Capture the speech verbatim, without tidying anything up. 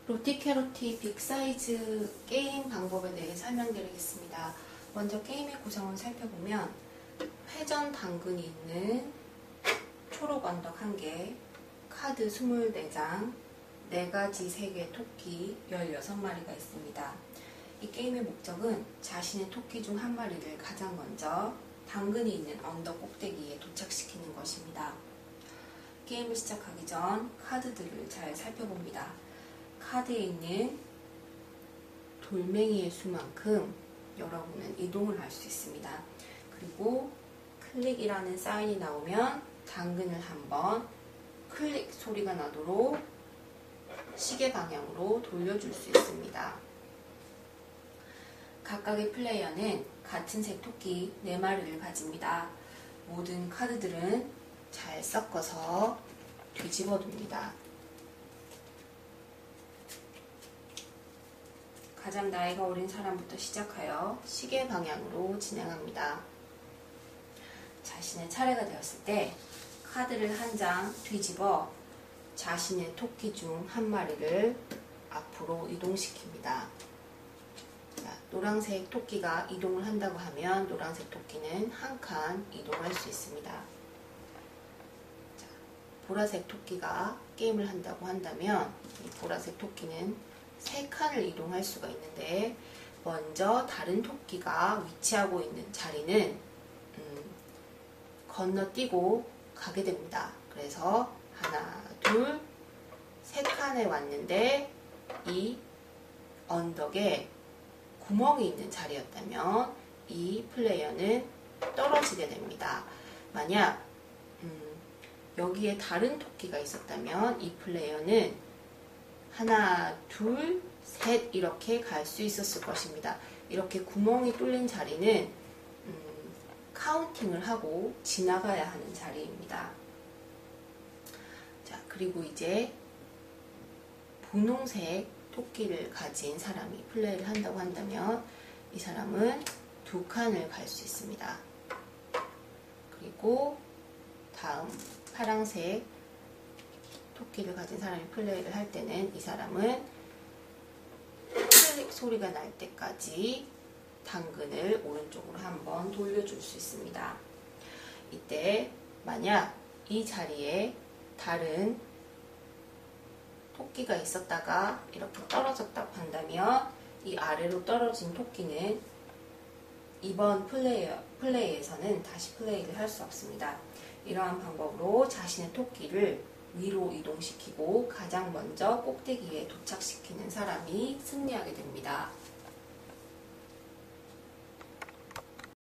로티캐로티 빅사이즈 게임 방법에 대해 설명드리겠습니다. 먼저 게임의 구성을 살펴보면 회전 당근이 있는 초록 언덕 한 개, 카드 이십사 장, 네 가지 색의 토끼 열여섯 마리가 있습니다. 이 게임의 목적은 자신의 토끼 중 한 마리를 가장 먼저 당근이 있는 언덕 꼭대기에 도착시키는 것입니다. 게임을 시작하기 전 카드들을 잘 살펴봅니다. 카드에 있는 돌멩이의 수만큼 여러분은 이동을 할 수 있습니다. 그리고 클릭이라는 사인이 나오면 당근을 한번 클릭 소리가 나도록 시계 방향으로 돌려줄 수 있습니다. 각각의 플레이어는 같은 색 토끼 네 마리를 가집니다. 모든 카드들은 잘 섞어서 뒤집어 둡니다. 가장 나이가 어린 사람부터 시작하여 시계 방향으로 진행합니다. 자신의 차례가 되었을 때 카드를 한 장 뒤집어 자신의 토끼 중 한 마리를 앞으로 이동시킵니다. 자, 노란색 토끼가 이동을 한다고 하면 노란색 토끼는 한 칸 이동할 수 있습니다. 자, 보라색 토끼가 게임을 한다고 한다면 이 보라색 토끼는 세 칸을 이동할 수가 있는데 먼저 다른 토끼가 위치하고 있는 자리는 음, 건너뛰고 가게 됩니다. 그래서 하나, 둘, 세 칸에 왔는데 이 언덕에 구멍이 있는 자리였다면 이 플레이어는 떨어지게 됩니다. 만약 음, 여기에 다른 토끼가 있었다면 이 플레이어는 하나, 둘, 셋 이렇게 갈 수 있었을 것입니다. 이렇게 구멍이 뚫린 자리는 음, 카운팅을 하고 지나가야 하는 자리입니다. 자, 그리고 이제 분홍색 토끼를 가진 사람이 플레이를 한다고 한다면 이 사람은 두 칸을 갈 수 있습니다. 그리고 다음 파란색 토끼를 가진 사람이 플레이를 할 때는 이 사람은 클릭 소리가 날 때까지 당근을 오른쪽으로 한번 돌려줄 수 있습니다. 이때 만약 이 자리에 다른 토끼가 있었다가 이렇게 떨어졌다고 한다면 이 아래로 떨어진 토끼는 이번 플레이, 플레이에서는 다시 플레이를 할 수 없습니다. 이러한 방법으로 자신의 토끼를 위로 이동시키고 가장 먼저 꼭대기에 도착시키는 사람이 승리하게 됩니다.